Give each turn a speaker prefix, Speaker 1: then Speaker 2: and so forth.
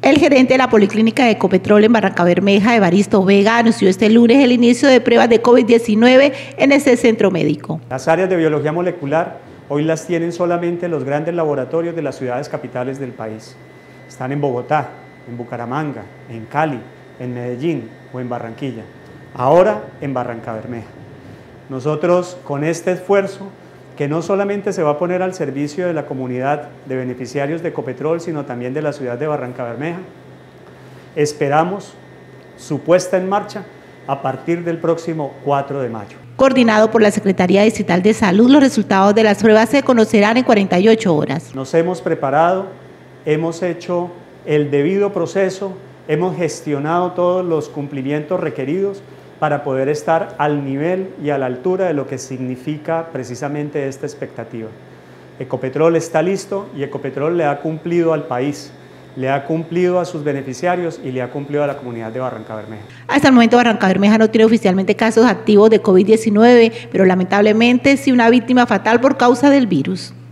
Speaker 1: El gerente de la Policlínica de Ecopetrol en Barrancabermeja, Evaristo Vega, anunció este lunes el inicio de pruebas de COVID-19 en este centro médico.
Speaker 2: Las áreas de biología molecular hoy las tienen solamente los grandes laboratorios de las ciudades capitales del país. Están en Bogotá, en Bucaramanga, en Cali, en Medellín o en Barranquilla. Ahora en Barrancabermeja. Nosotros con este esfuerzo, que no solamente se va a poner al servicio de la comunidad de beneficiarios de Ecopetrol, sino también de la ciudad de Barrancabermeja, esperamos su puesta en marcha a partir del próximo 4 de mayo.
Speaker 1: Coordinado por la Secretaría Distrital de Salud, los resultados de las pruebas se conocerán en 48 horas.
Speaker 2: Nos hemos preparado, hemos hecho el debido proceso, hemos gestionado todos los cumplimientos requeridos para poder estar al nivel y a la altura de lo que significa precisamente esta expectativa. Ecopetrol está listo y Ecopetrol le ha cumplido al país, le ha cumplido a sus beneficiarios y le ha cumplido a la comunidad de Barrancabermeja.
Speaker 1: Hasta el momento Barrancabermeja no tiene oficialmente casos activos de COVID-19, pero lamentablemente sí una víctima fatal por causa del virus.